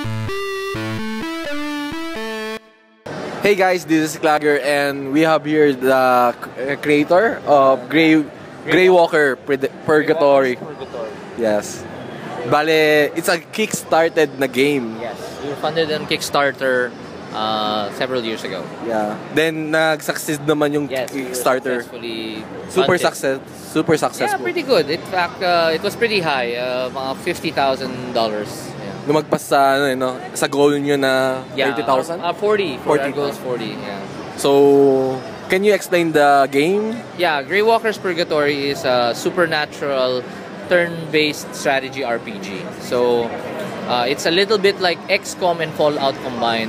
Hey guys, this is Clagger and we have here the creator of Grey Walker Purgatory. Yes. Bale, it's a kickstarted na game. Yes, we were funded on Kickstarter several years ago. Yeah. Then nag-succeed naman yung Kickstarter. Super successful. Yeah, pretty good. In fact, it was pretty high, mga $50,000. Lumagpas sa sa goal nyo na 30,000? 40. Our goal is 40. Yeah. So, can you explain the game? Yeah, Grey Walker's Purgatory is a supernatural turn-based strategy RPG. So, it's a little bit like XCOM and Fallout combined.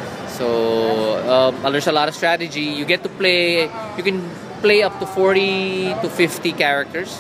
So, there's a lot of strategy. You get to play. You can play up to 40 to 50 characters,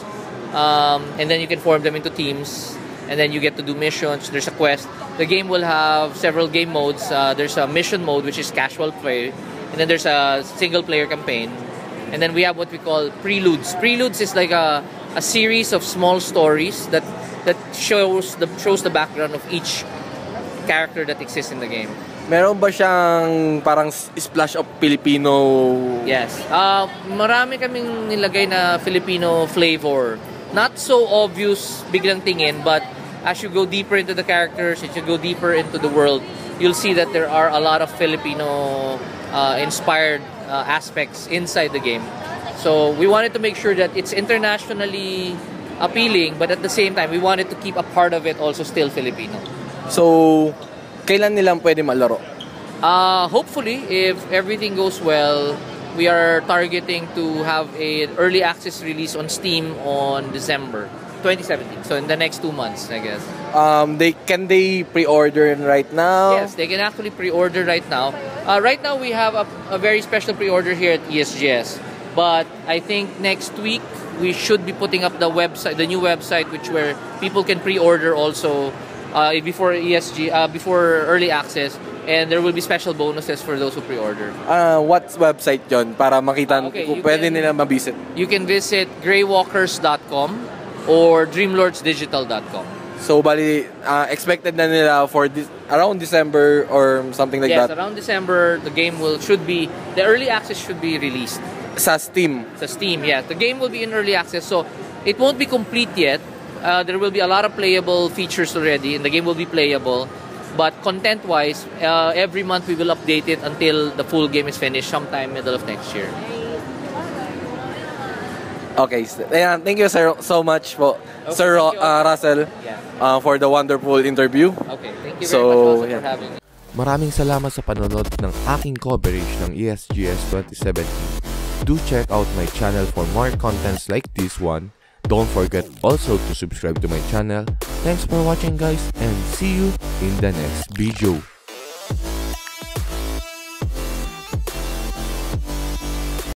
and then you can form them into teams. And then you get to do missions. There's a quest. The game will have several game modes. There's a mission mode, which is casual play. And then there's a single-player campaign. And then we have what we call preludes. Preludes is like a series of small stories that shows the background of each character that exists in the game. Meron ba siyang parang splash of Filipino? Yes. Marami kaming nilagay na Filipino flavor. Not so obvious biglang tingin, but as you go deeper into the characters, as you go deeper into the world, you'll see that there are a lot of Filipino inspired aspects inside the game. So we wanted to make sure that it's internationally appealing, but at the same time, we wanted to keep a part of it also still Filipino. So, kailan nilang pwede malaro? Hopefully, if everything goes well, we are targeting to have an early access release on Steam on December 2017. So in the next 2 months, I guess. Can they pre-order right now? Yes, they can actually pre-order right now. Right now we have a very special pre-order here at ESGS. But I think next week we should be putting up the new website, where people can pre-order also before before early access. And there will be special bonuses for those who pre-order. What website yon para makita pwede nila mabisit? You can visit greywalkers.com or dreamlordsdigital.com. So, bali, expected na nila for around December or something like that? Yes, around December, the game the early access should be released. Sa Steam? Sa Steam, yeah. The game will be in early access, so it won't be complete yet. There will be a lot of playable features already, and the game will be playable. But content-wise, every month we will update it until the full game is finished sometime middle of next year. Okay, thank you so much for Sir Russell for the wonderful interview. Okay, thank you very much also for having me. Maraming salamat sa panonood ng aking coverage ng ESGS 2017. Do check out my channel for more contents like this one. Don't forget also to subscribe to my channel. Thanks for watching guys, and see you in the next video.